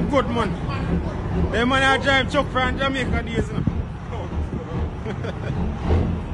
Him good man. The man I drive truck from Jamaica days, you know.